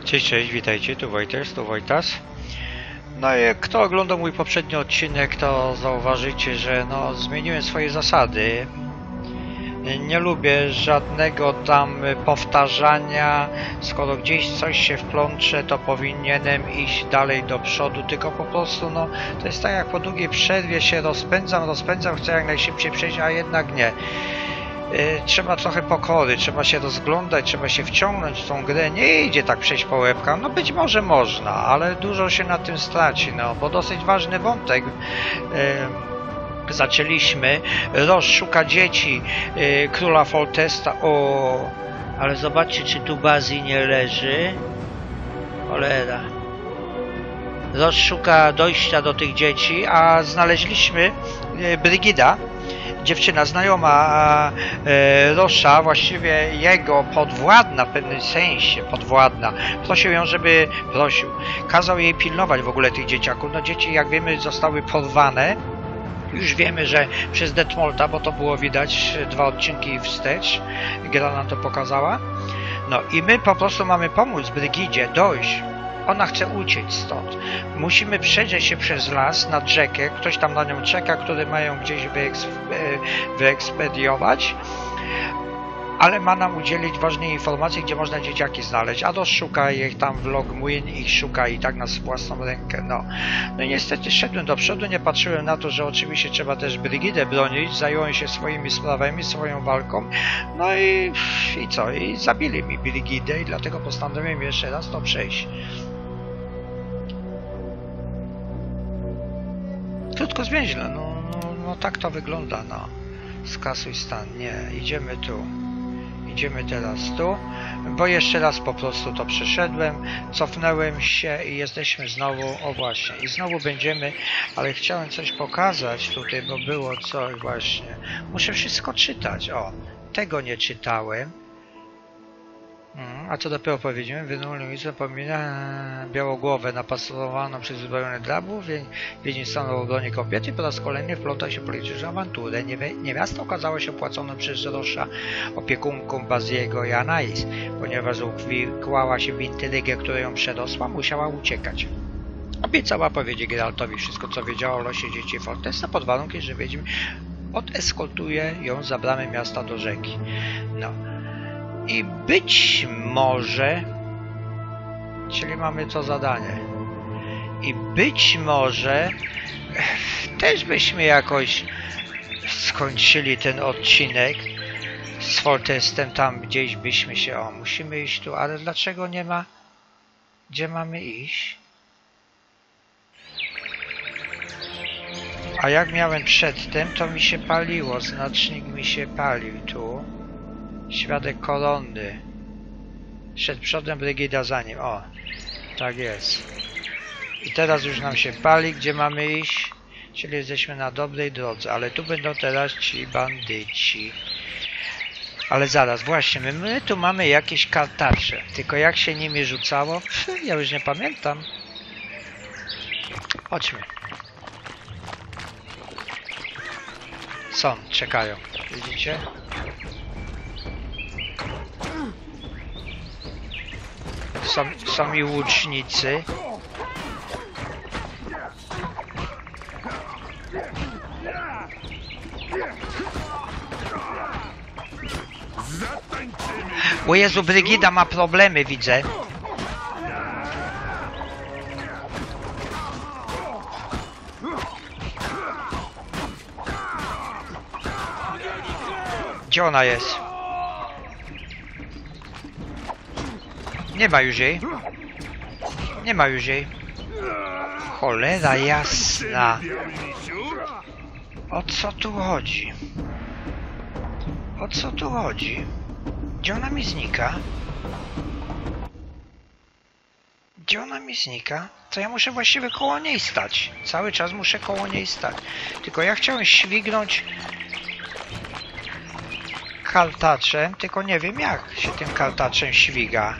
Cześć, cześć, witajcie, tu Wojtas, tu Wojtas. No i kto oglądał mój poprzedni odcinek, to zauważycie, że zmieniłem swoje zasady. Nie lubię żadnego tam powtarzania, skoro gdzieś coś się wplącze, to powinienem iść dalej do przodu, tylko po prostu to jest tak jak po długiej przerwie się rozpędzam, chcę jak najszybciej przejść, a jednak nie. Trzeba trochę pokory, trzeba się rozglądać, trzeba się wciągnąć w tą grę. Nie idzie tak przejść po łebkach, być może można, ale dużo się na tym straci, bo dosyć ważny wątek zaczęliśmy. Roż szuka dzieci króla Foltesta. O, ale zobaczcie, czy tu Bazji nie leży. Cholera. Roż szuka dojścia do tych dzieci, a znaleźliśmy Brigida, dziewczyna znajoma Rosza, właściwie jego podwładna w pewnym sensie, prosił ją, żeby kazał jej pilnować w ogóle tych dzieciaków. Dzieci, jak wiemy, zostały porwane. Już wiemy, że przez Detmolda, bo to było widać 2 odcinki wstecz, gra nam to pokazała. I my po prostu mamy pomóc Brygidzie dojść. Ona chce uciec stąd. Musimy przedrzeć się przez las nad rzekę. Ktoś tam na nią czeka, który mają gdzieś wyekspediować. Ale ma nam udzielić ważnej informacji, gdzie można dzieciaki znaleźć. A szuka ich tam w Logmuin, ich szuka i tak na własną rękę. I niestety szedłem do przodu, nie patrzyłem na to, że oczywiście trzeba też Brygidę bronić. Zająłem się swoimi sprawami, swoją walką. I co? I zabili mi Brygidę i dlatego postanowiłem jeszcze raz to przejść. Krótko zwięźle, tak to wygląda, Skasuj stan, nie, idziemy tu. Idziemy teraz tu, bo jeszcze raz po prostu to przeszedłem, cofnąłem się i jesteśmy znowu, o właśnie, i znowu będziemy, ale chciałem coś pokazać tutaj, bo było coś właśnie. Muszę wszystko czytać, tego nie czytałem. A co dopiero powiedziałem, wynurny miejsce pomina białogłowę napasowaną przez uzbrojone drabów, więźni stanął w obronie kobiety, po raz kolejny wpląta się polityczną awanturę. Niewiasta okazała się opłaconą przez Rosza opiekunką Baziego i Anais, ponieważ uwikłała się w intrygę, która ją przerosła, musiała uciekać. Obiecała powiedzieć Geraltowi wszystko, co wiedziała o losie dzieci Foltesta, pod warunkiem, że wiedźmin odeskortuje ją za bramę miasta do rzeki. I być może, czyli mamy to zadanie, i być może też byśmy jakoś skończyli ten odcinek z Foltestem, tam gdzieś byśmy się, musimy iść tu, ale dlaczego nie ma, gdzie mamy iść? A jak miałem przedtem, to mi się paliło, znacznik mi się palił tu. Świadek koronny. Przed przodem Brygida za nim. Tak jest. I teraz już nam się pali, gdzie mamy iść. Czyli jesteśmy na dobrej drodze. Ale tu będą teraz ci bandyci. Ale zaraz, właśnie, my tu mamy jakieś kartacze. Tylko jak się nimi rzucało? Ja już nie pamiętam. Chodźmy. Są, czekają. Widzicie? Są i łucznicy. O Jezu, Brygida ma problemy, widzę. Gdzie ona jest? Nie ma już jej. Nie ma już jej. Cholera jasna. O co tu chodzi? O co tu chodzi? Gdzie ona mi znika? Gdzie ona mi znika? To ja muszę właściwie koło niej stać. Cały czas muszę koło niej stać. Tylko ja chciałem śwignąć kartaczem, tylko nie wiem jak się tym kartaczem świga.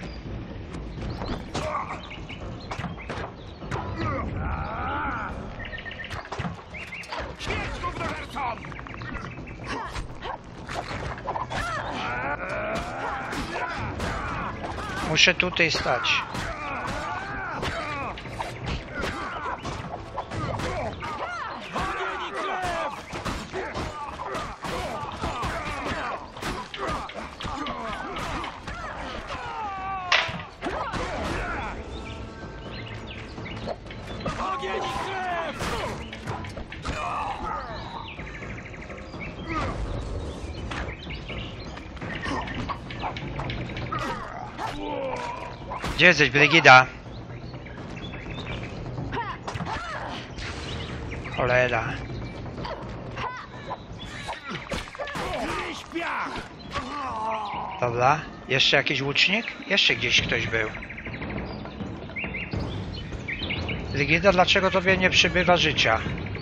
Muszę tutaj stać. Gdzie jesteś, Brygida? Cholera. Dobra. Jeszcze jakiś łucznik? Jeszcze gdzieś ktoś był. Brygida, dlaczego tobie nie przybywa życia?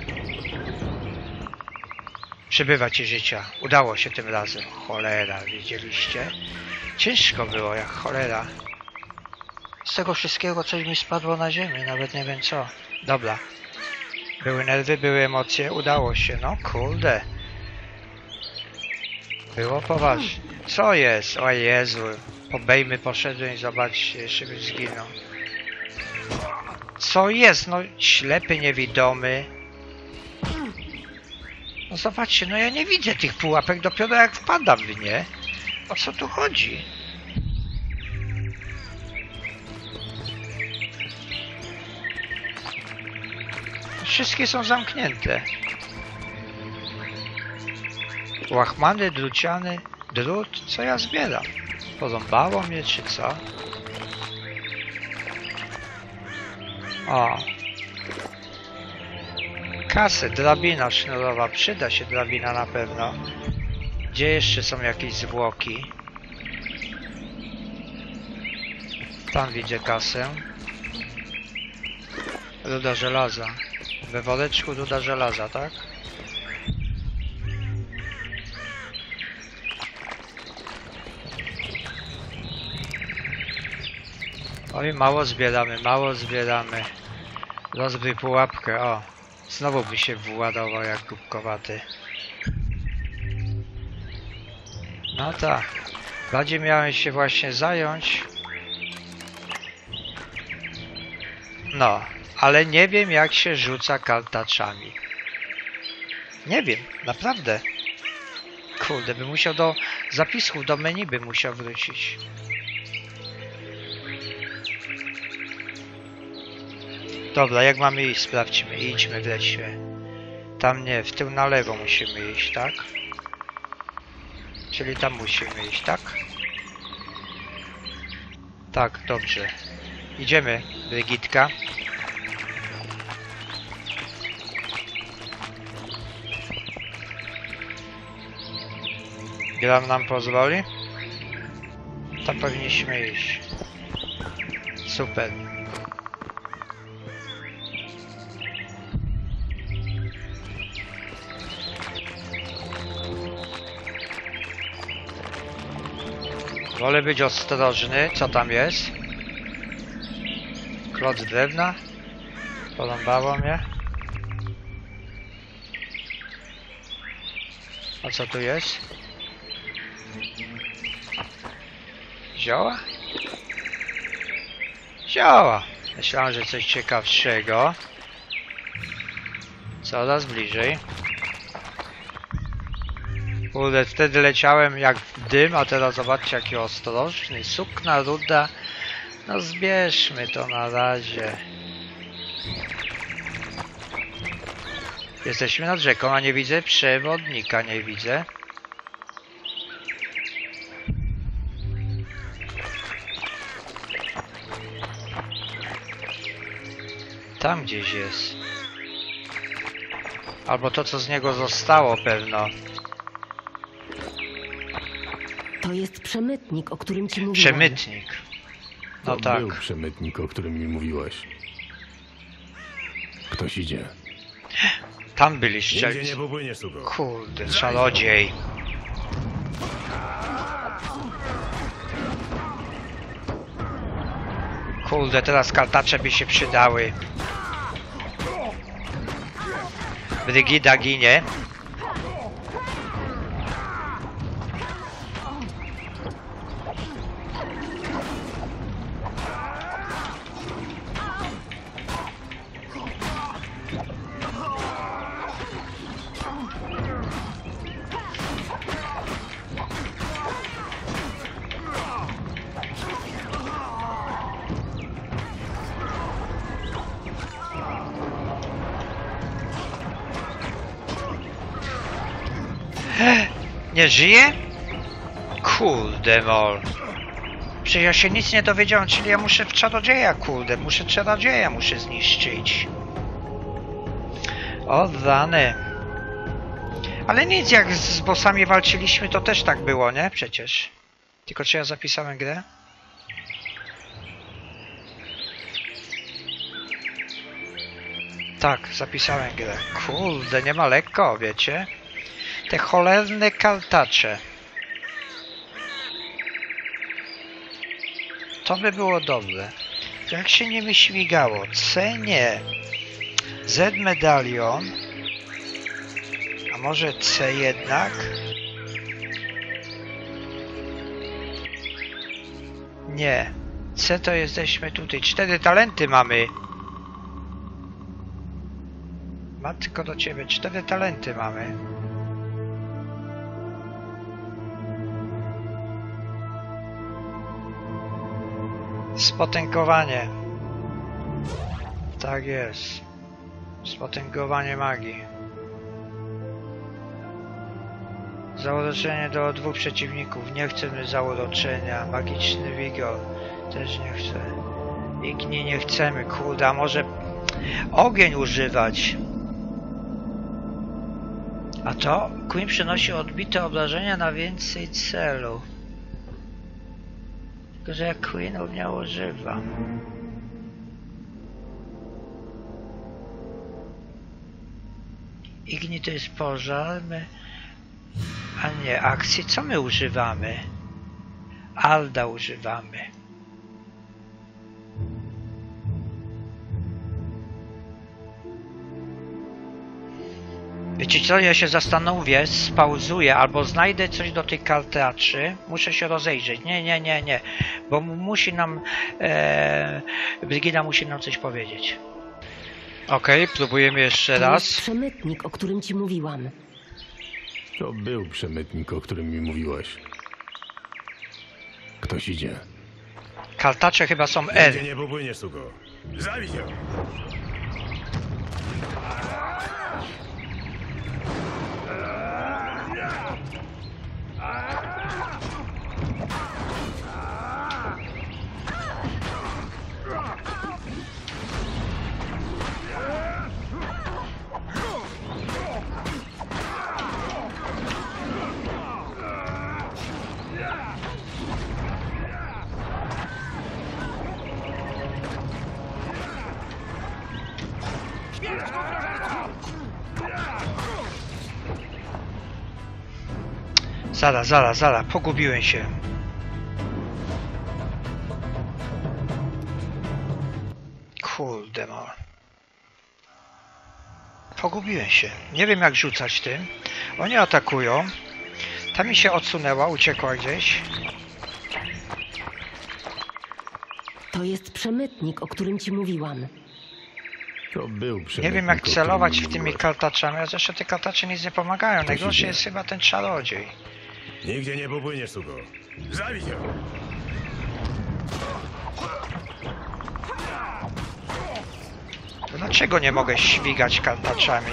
Przybywa ci życia. Udało się tym razem. Cholera, widzieliście? Ciężko było jak cholera. Z tego wszystkiego coś mi spadło na ziemię, nawet nie wiem co. Dobra. Były nerwy, były emocje, udało się, no kurde. Było poważnie. Co jest? O Jezu. Po bejmy poszedłem i zobaczcie, jeszcze byś zginął. Co jest? No ślepy, niewidomy. No zobaczcie, no ja nie widzę tych pułapek dopiero jak wpadam w nie. O co tu chodzi? Wszystkie są zamknięte. Łachmany, druciany, drut, co ja zbieram? Porąbało mnie czy co? O. Kasę, drabina sznurowa, przyda się drabina na pewno. Gdzie jeszcze są jakieś zwłoki? Tam widzę kasę. Ruda żelaza. We woreczku ruda żelaza, tak? Oj, mało zbieramy, mało zbieramy. Rozbryj pułapkę, o. Znowu by się władował jak kubkowaty. No tak. Bardziej miałem się właśnie zająć. No, ale nie wiem jak się rzuca kartaczami. Nie wiem, naprawdę. Kurde, bym musiał do zapisków, do menu bym musiał wrócić. Dobra, jak mamy iść? Sprawdźmy. Idźmy wreszcie. Tam nie, w tył na lewo musimy iść, tak? Czyli tam musimy iść, tak? Tak, dobrze. Idziemy, Brygidka. Gram nam pozwoli? Tam powinniśmy iść. Super. Wolę być ostrożny. Co tam jest? Kloc drewna? Porąbało mnie. A co tu jest? Zioła? Zioła! Myślałem, że coś ciekawszego. Coraz bliżej. Kurde, wtedy leciałem jak dym, a teraz zobaczcie jaki ostrożny. Sukna, ruda. No zbierzmy to na razie. Jesteśmy nad rzeką, a nie widzę przewodnika, nie widzę. Tam gdzieś jest. Albo to co z niego zostało pewno. To jest przemytnik, o którym ci mówiłam. Przemytnik. No To tak. był przemytnik, o którym mi mówiłaś. Ktoś idzie. Tam byliście. Nigdzie nie popłyniesz, suko. Kurde, czarodziej. Kurde, teraz kartacze by się przydały. Brygida ginie. Nie żyje? Kurde mol. Przecież ja się nic nie dowiedziałem, czyli ja muszę w czarodzieja, kurde, czarodzieja muszę zniszczyć. O rany. Ale nic, jak z bossami walczyliśmy, to też tak było, nie? Przecież. Tylko czy ja zapisałem grę? Tak, zapisałem grę. Kurde, nie ma lekko, wiecie? Te cholerne kartacze. To by było dobre. Jak się nie wyśmigało? C nie. Z medalion. A może C jednak? Nie. C to jesteśmy tutaj. 4 talenty mamy. Matko do ciebie. 4 talenty mamy. Spotęgowanie. Tak jest. Spotęgowanie magii. Zauroczenie do 2 przeciwników. Nie chcemy zauroczenia. Magiczny wigor. Też nie chcę. Igni nie chcemy. Kurde, a może ogień używać? A to Queen przynosi odbite obrażenia na więcej celu. Tylko że ja Queenów nie używam. Igni to jest pożar, a nie akcji. Co my używamy? Alda używamy. Wiecie co, ja się zastanowię, spauzuję albo znajdę coś do tych kartaczy. Muszę się rozejrzeć. Nie. Bo musi nam... Brygida musi nam coś powiedzieć. Okej, próbujemy jeszcze To raz. jest przemytnik, o którym ci mówiłam. To był przemytnik, o którym mi mówiłaś. Ktoś idzie. Kartacze chyba są L. Nigdzie nie popłyniesz, suko. Zabij ją! Zaraz, pogubiłem się. Kurde no. Pogubiłem się. Nie wiem jak rzucać tym. Oni atakują. Ta mi się odsunęła, uciekła gdzieś. To jest przemytnik, o którym ci mówiłam. To był Nie przemytnik, wiem jak o którym celować mi w tymi mówiłaś. kartaczami, a zresztą te kartacze nic nie pomagają. Ktoś Najgorszy idzie. jest chyba ten czarodziej. Nigdzie nie popłyniesz, suko. Zabij ją! To dlaczego nie mogę świgać kartaczami?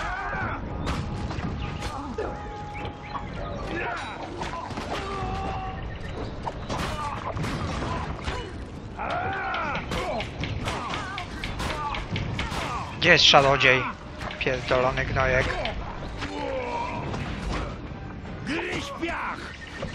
Gdzie jest czarodziej? Pierdolony gnojek. Gryź piach!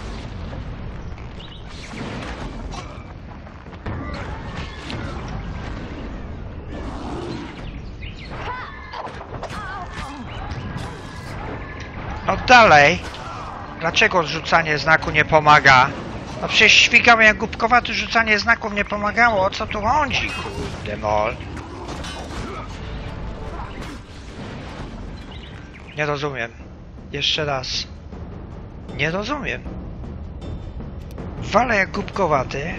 No dalej. Dlaczego rzucanie znaku nie pomaga? No przecież świgałem jak głupkowaty, rzucanie znaków nie pomagało. O co tu chodzi? Kurde mol. Nie rozumiem. Jeszcze raz. Nie rozumiem. Walę jak głupkowaty.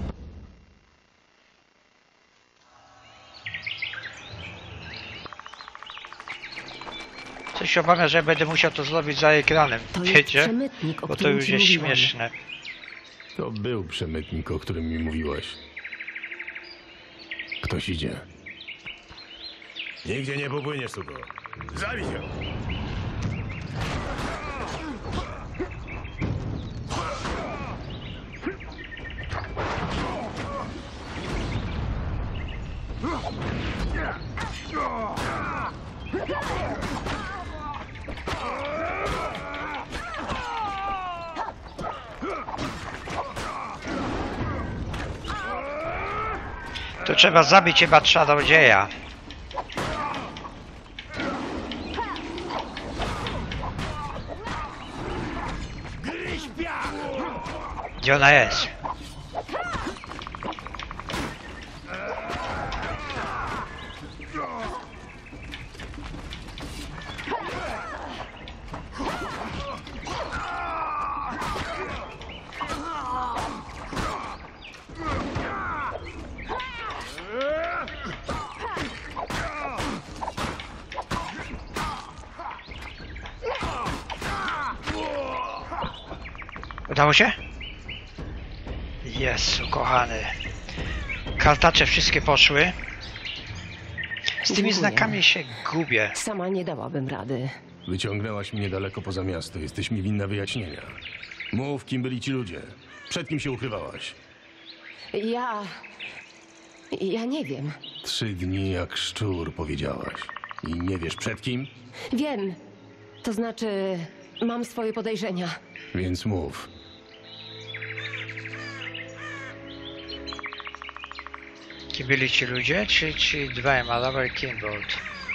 Coś się obawiam, że będę musiał to zrobić za ekranem. To jest Wiecie? przemytnik, o Bo to którym już ci jest mówiłam. śmieszne. To był przemytnik, o którym mi mówiłaś. Ktoś idzie. Nigdzie nie popłyniesz, suko. Zabij ją! To trzeba zabić chyba czarodzieja. Gdzie ona jest? Udało się? Jezu, kochany. Kartacze wszystkie poszły. Z tymi Dziękuję. znakami się gubię. Sama nie dałabym rady. Wyciągnęłaś mnie daleko poza miasto. Jesteś mi winna wyjaśnienia. Mów, kim byli ci ludzie. Przed kim się ukrywałaś? Ja nie wiem. 3 dni jak szczur, powiedziałaś. I nie wiesz przed kim? Wiem. To znaczy, mam swoje podejrzenia. Więc mów. Kim byli ci ludzie? Czy ci dwaj, Malabar i Kimbold?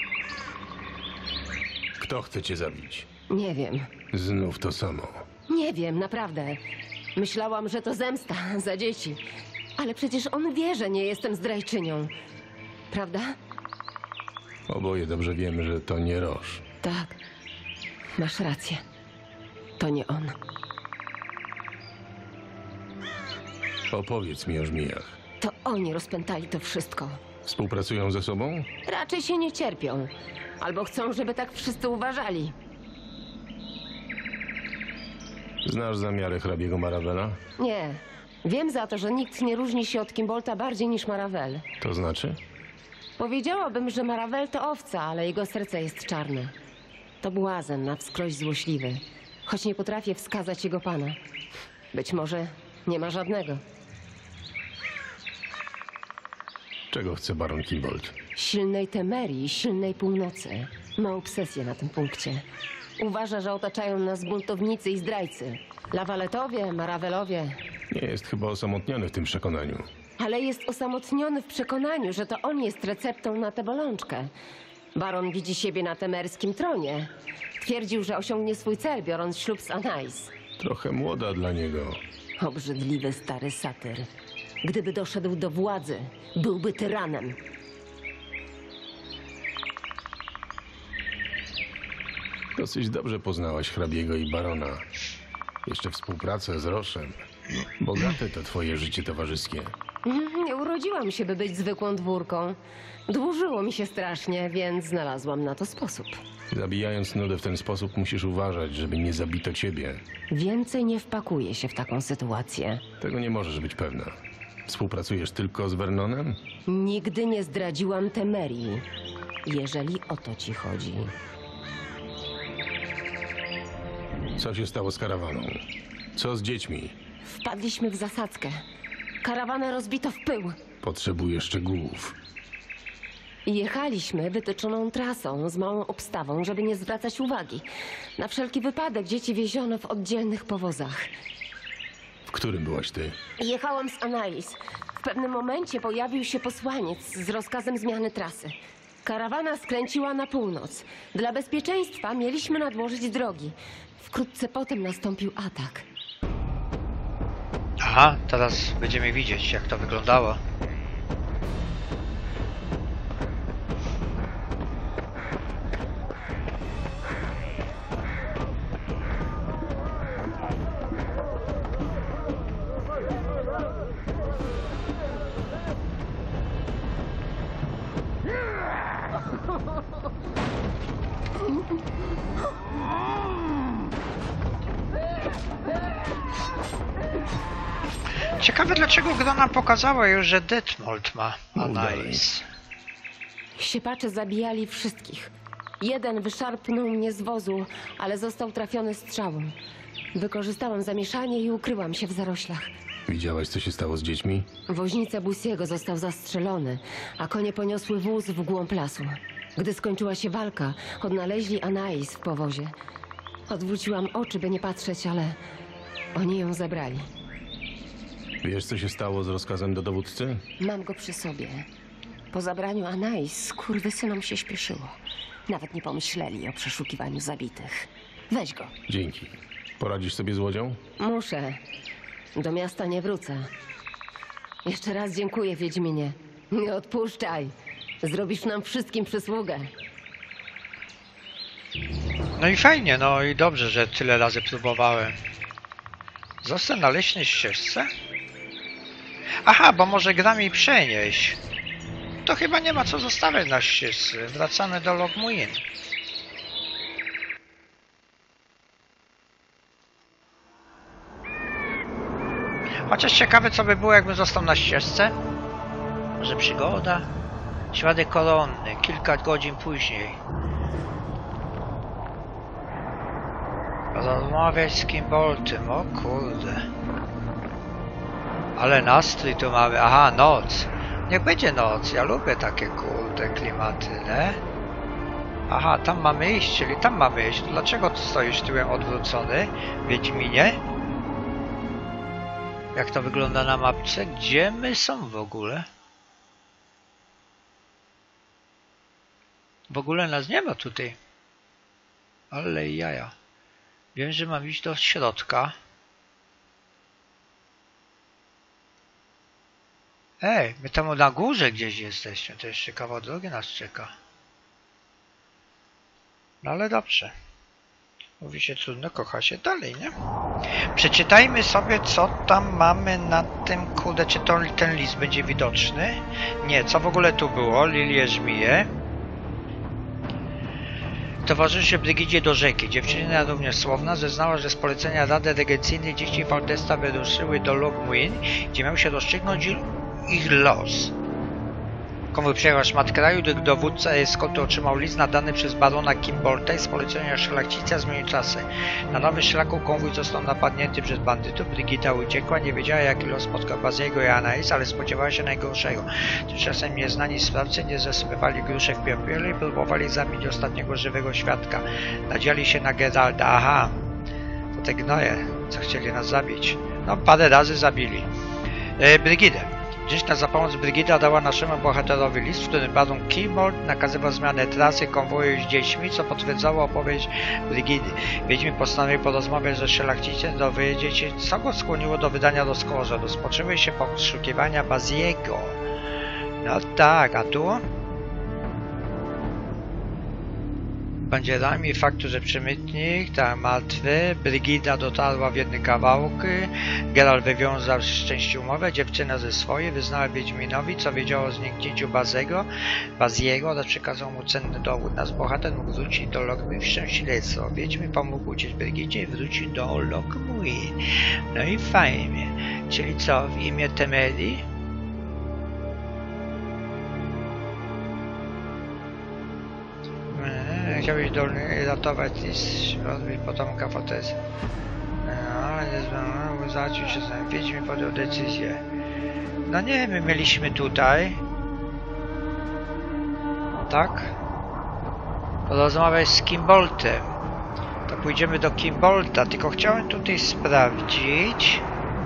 Kto chce cię zabić? Nie wiem. Znów to samo. Nie wiem, naprawdę. Myślałam, że to zemsta za dzieci. Ale przecież on wie, że nie jestem zdrajczynią. Prawda? Oboje dobrze wiemy, że to nie Roż. Tak. Masz rację. To nie on. Opowiedz mi o żmijach. To oni rozpętali to wszystko. Współpracują ze sobą? Raczej się nie cierpią. Albo chcą, żeby tak wszyscy uważali. Znasz zamiary hrabiego Marawela? Nie. Wiem za to, że nikt nie różni się od Kimbolta bardziej niż Maravel. To znaczy? Powiedziałabym, że Maravel to owca, ale jego serce jest czarne. To błazen na wskroś złośliwy, choć nie potrafię wskazać jego pana. Być może nie ma żadnego. Czego chce baron Kimbold? Silnej Temerii i silnej północy. Ma obsesję na tym punkcie. Uważa, że otaczają nas buntownicy i zdrajcy. Lawaletowie, Maravelowie. Nie jest chyba osamotniony w tym przekonaniu. Ale jest osamotniony w przekonaniu, że to on jest receptą na tę bolączkę. Baron widzi siebie na temerskim tronie. Twierdził, że osiągnie swój cel, biorąc ślub z Anais. Trochę młoda dla niego. Obrzydliwy stary satyr. Gdyby doszedł do władzy, byłby tyranem. Dosyć dobrze poznałaś hrabiego i barona. Jeszcze współpracę z Roszem. Bogate to twoje życie towarzyskie. Nie urodziłam się, by być zwykłą dwórką. Dłużyło mi się strasznie, więc znalazłam na to sposób. Zabijając nudę w ten sposób musisz uważać, żeby nie zabito ciebie. Więcej nie wpakuję się w taką sytuację. Tego nie możesz być pewna. Współpracujesz tylko z Vernonem? Nigdy nie zdradziłam Temerii, jeżeli o to ci chodzi. Co się stało z karawaną? Co z dziećmi? Wpadliśmy w zasadzkę. Karawanę rozbito w pył. Potrzebuję szczegółów. Jechaliśmy wytyczoną trasą z małą obstawą, żeby nie zwracać uwagi. Na wszelki wypadek dzieci wieziono w oddzielnych powozach. W którym byłaś ty? Jechałam z Anais. W pewnym momencie pojawił się posłaniec z rozkazem zmiany trasy. Karawana skręciła na północ. Dla bezpieczeństwa mieliśmy nadłożyć drogi. Wkrótce potem nastąpił atak. Aha, teraz będziemy widzieć, jak to wyglądało. Ciekawe, dlaczego gra nam pokazała już, że Detmold ma Anais. Siepacze zabijali wszystkich. Jeden wyszarpnął mnie z wozu, ale został trafiony strzałą. Wykorzystałam zamieszanie i ukryłam się w zaroślach. Widziałaś, co się stało z dziećmi? Woźnica Busiego został zastrzelony, a konie poniosły wóz w głąb lasu. Gdy skończyła się walka, odnaleźli Anais w powozie. Odwróciłam oczy, by nie patrzeć, ale oni ją zabrali. Wiesz, co się stało z rozkazem do dowódcy? Mam go przy sobie. Po zabraniu Anais skurwysynom się śpieszyło. Nawet nie pomyśleli o przeszukiwaniu zabitych. Weź go. Dzięki. Poradzisz sobie z łodzią? Muszę. Do miasta nie wrócę. Jeszcze raz dziękuję, Wiedźminie. Nie odpuszczaj. Zrobisz nam wszystkim przysługę. No i fajnie, no i dobrze, że tyle razy próbowałem. Zostań na leśnej ścieżce? Aha, bo może gra mi przenieść. To chyba nie ma co zostawiać na ścieżce. Wracamy do Lochmuin. Chociaż ciekawe, co by było, jakbym został na ścieżce. Może przygoda? Ślady kolonny, kilka godzin później. Rozmawiać z Kimboltem, o kurde. Ale nastrój tu mamy, aha, noc. Niech będzie noc, ja lubię takie kurde klimaty, nie? Aha, tam mamy iść, czyli tam mamy iść. Dlaczego tu stoisz tyłem odwrócony, Wiedźminie? Jak to wygląda na mapce? Gdzie my są w ogóle? W ogóle nas nie ma tutaj. Ale jaja. Wiem, że mam iść do środka. Ej, my tam na górze gdzieś jesteśmy. To jeszcze kawał drogi nas czeka. No ale dobrze. Mówi się trudno, kocha się dalej, nie? Przeczytajmy sobie, co tam mamy na tym, kurde, czy to, ten list będzie widoczny? Nie, co w ogóle tu było? Lilie żmije. Towarzyszy Brygidzie do rzeki. Dziewczyna również słowna zeznała, że z polecenia Rady Regencyjnej dzieci Valdesta wyruszyły do Lochmuin, gdzie miał się rozstrzygnąć ich los. Konwój przejechał szmat kraju, gdy dowódca eskortu otrzymał list nadany przez barona Kimbolta i z polecenia szlachcica zmienił trasę. Na nowym szlaku konwój został napadnięty przez bandytów. Brygida uciekła, nie wiedziała, jaki los spotkał Baziego i Anais, ale spodziewała się najgorszego. Tymczasem nieznani sprawcy nie zasypywali gruszek w piepiele i próbowali zabić ostatniego żywego świadka. Nadziali się na Geralda. Aha, to te gnoje, co chcieli nas zabić. No, parę razy zabili. Brygidę. Dziś na pomoc Brygida dała naszemu bohaterowi list, w którym baron Kimbolt nakazywał zmianę trasy konwoju z dziećmi, co potwierdzało opowieść Brygidy. Wiedźmin postanowił porozmawiać ze szlachcicem, dowiedzieć się, co go skłoniło do wydania rozkoszy. Rozpoczęły się poszukiwania Baziego. No tak, a tu? Bandzierami faktu, że przemytnik, tak, martwy, Brygida dotarła w jedny kawałek, Geralt wywiązał z części umowę, dziewczyna ze swojej wyznała Wiedźminowi, co wiedziało o zniknięciu Baziego oraz przekazał mu cenny dowód. Nasz bohater mógł wrócić do Lochmuin w śledztwo. Wiedźmin pomógł uciec Brygidzie i wrócić do Lochmuin. No i fajnie. Czyli co, w imię Temerii? Chciałbyś dolny ratować rozwój potomka Fotezy. No, nie zaczął się z Wiedźmin podjął decyzję. No nie, my mieliśmy tutaj. Tak? Porozmawiać z Kimboltem. To pójdziemy do Kimbolta, tylko chciałem tutaj sprawdzić.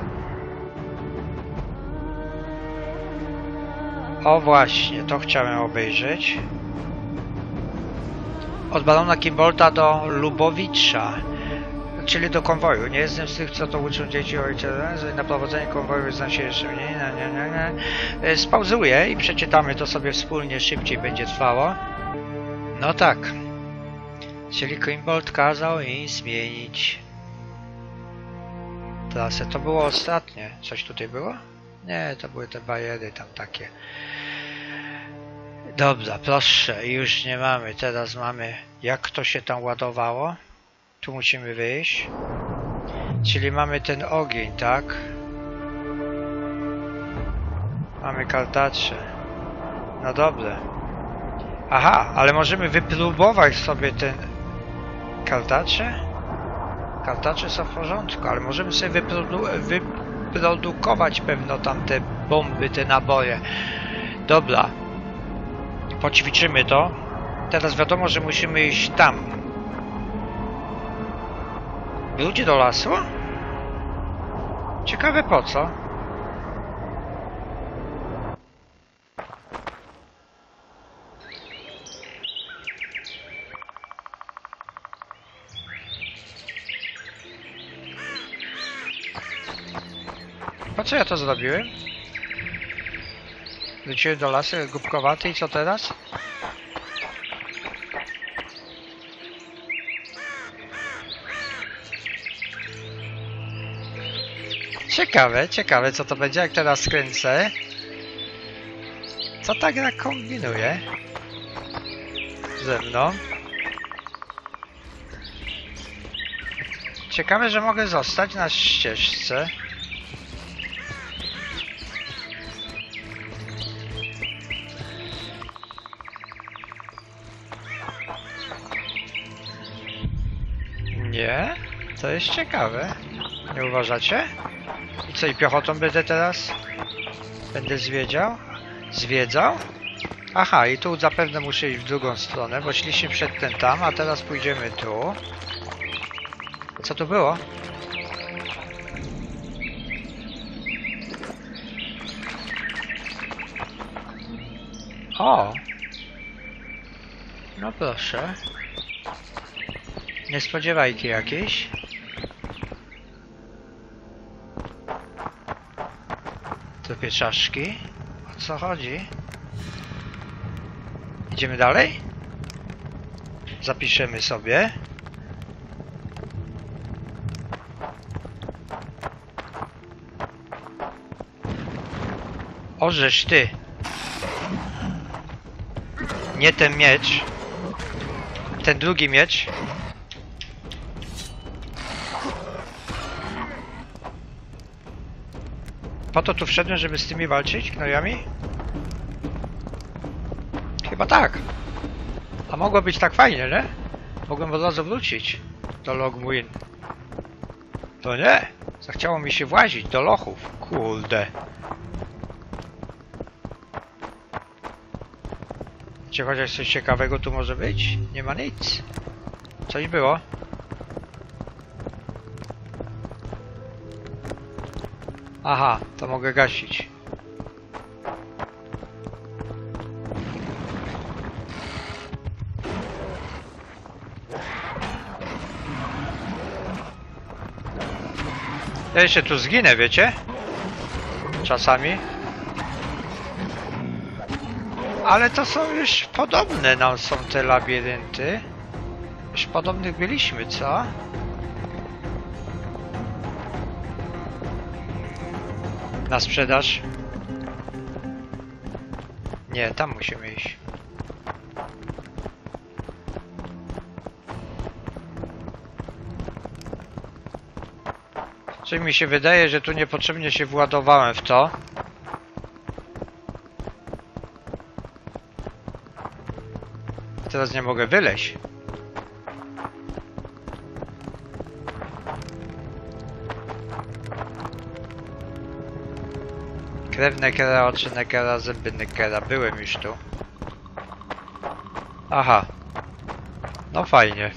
O właśnie, to chciałem obejrzeć. Od barona Kimbolta do Lubowicza, czyli do konwoju. Nie jestem z tych, co to uczą dzieci ojca, że na prowadzenie konwoju znam się jeszcze mniej. Nie. Spauzuję i przeczytamy to sobie wspólnie, szybciej będzie trwało. No tak. Czyli Kimbolt kazał im zmienić trasę. To było ostatnie. Coś tutaj było? Nie, to były te bajery tam takie. Dobra, proszę, już nie mamy, teraz mamy, jak to się tam ładowało, tu musimy wyjść, czyli mamy ten ogień, tak, mamy kartacze, no dobre, aha, ale możemy wypróbować sobie ten kartacze są w porządku, ale możemy sobie produkować pewno tam te bomby, te naboje. Dobra. Poćwiczymy to. Teraz wiadomo, że musimy iść tam. Wróci do lasu? Ciekawe po co? Po co ja to zrobiłem? Wróciłem do lasu głupkowaty i co teraz? Ciekawe co to będzie, jak teraz skręcę. Co ta gra kombinuje ze mną? Ciekawe, że mogę zostać na ścieżce. Nie? To jest ciekawe. Nie uważacie? I co, i piechotą będę teraz? Będę zwiedzał? Aha, i tu zapewne muszę iść w drugą stronę, bo szliśmy przedtem tam, a teraz pójdziemy tu. Co to było? O! No proszę. Niespodziewajki jakieś. Te czaszki. O co chodzi? Idziemy dalej? Zapiszemy sobie. Orzesz ty. Nie ten miecz. Ten drugi miecz. Po to tu wszedłem, żeby z tymi walczyć, gnojami? Chyba tak. A mogło być tak fajnie, nie? Mogłem od razu wrócić do Logmuin. To nie. Zachciało mi się włazić do lochów. Kurde. Czy chociaż coś ciekawego tu może być? Nie ma nic. Coś było? Aha, to mogę gasić. Ja jeszcze tu zginę, wiecie? Czasami. Ale to są już podobne nam są te labirynty. Już podobnych byliśmy, co? Na sprzedaż? Nie, tam musimy iść. Czyli mi się wydaje, że tu niepotrzebnie się władowałem w to. Teraz nie mogę wyleźć. Krew Neckera, oczy Neckera, zęby Neckera. Byłem już tu. Aha. No fajnie.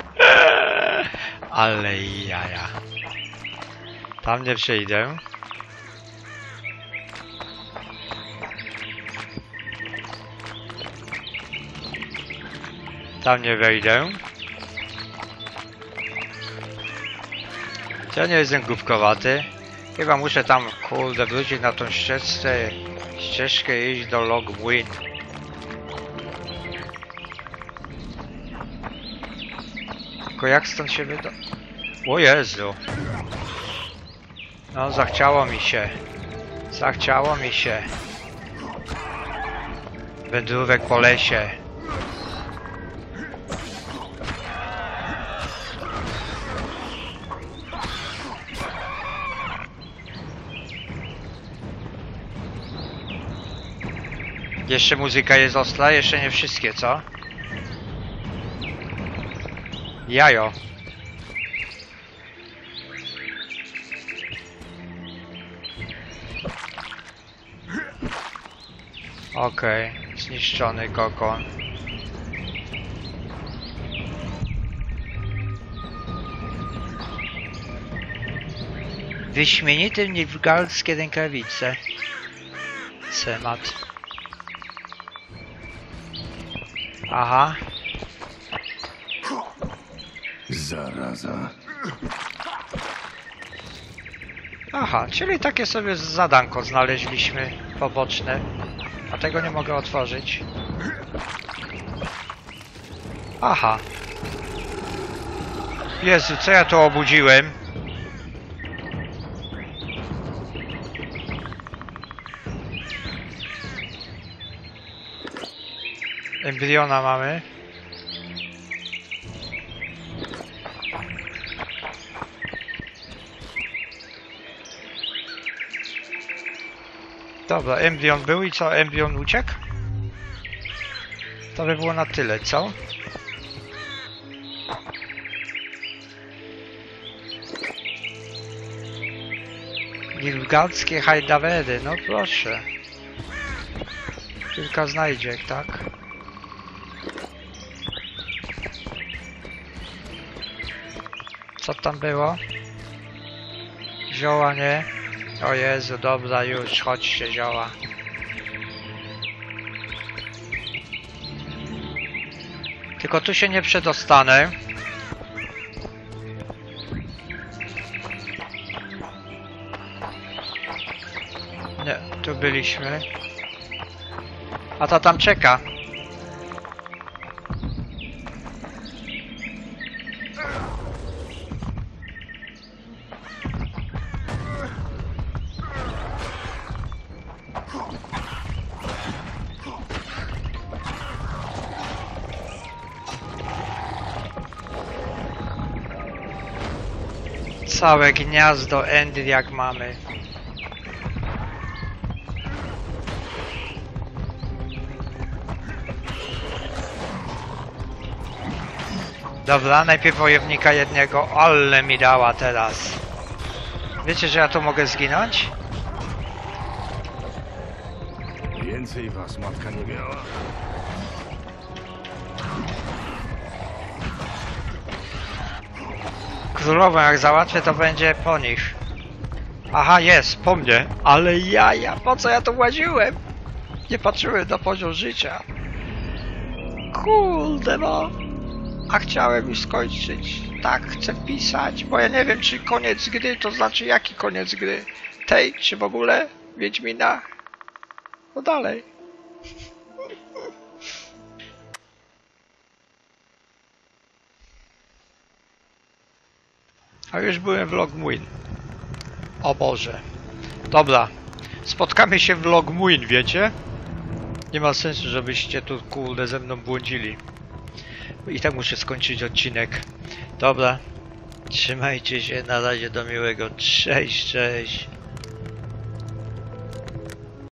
Ale jaja. Tam nie przejdę. Tam nie wejdę. Ja nie jestem głupkowaty. Chyba muszę tam, kurde, wrócić na tą ścieżkę i iść do Logmuin. Tylko jak stąd się wyda... O Jezu. No, zachciało mi się. Zachciało mi się. Wędrówek po lesie. Jeszcze muzyka jest ostra, jeszcze nie wszystkie, co? Jajo. Okej, zniszczony kokon. Wyśmienite nilfgaardzkie rękawice. Temat. Aha. Zaraza. Aha, czyli takie sobie zadanko znaleźliśmy poboczne. A tego nie mogę otworzyć. Aha. Jezu, co ja tu obudziłem? Embriona mamy. Dobra, embrion był i co? Embrion uciekł? To by było na tyle, co? Nilfgaardzkie hajdawery, no proszę. Kilka znajdziek, tak? Co tam było? Zioła nie? O Jezu, dobra, już, chodźcie zioła. Tylko tu się nie przedostanę. Nie, tu byliśmy. A ta tam czeka. Całe gniazdo Endir jak mamy. Dobra, najpierw wojownika jednego, ale mi dała teraz. Wiecie, że ja tu mogę zginąć? Więcej was matka nie miała. Królową jak załatwię, to będzie po nich. Aha, jest, po mnie. Ale jaja, po co ja tu łaziłem? Nie patrzyłem na poziom życia. Kurde no. A chciałem już skończyć. Tak, chcę pisać, bo ja nie wiem, czy koniec gry, to znaczy jaki koniec gry? Tej, czy w ogóle Wiedźmina? No dalej. A już byłem w Logmuin. O Boże. Dobra. Spotkamy się w Logmuin, wiecie? Nie ma sensu, żebyście tu kurde ze mną błądzili. I tak muszę skończyć odcinek. Dobra. Trzymajcie się, na razie, do miłego. Cześć, cześć.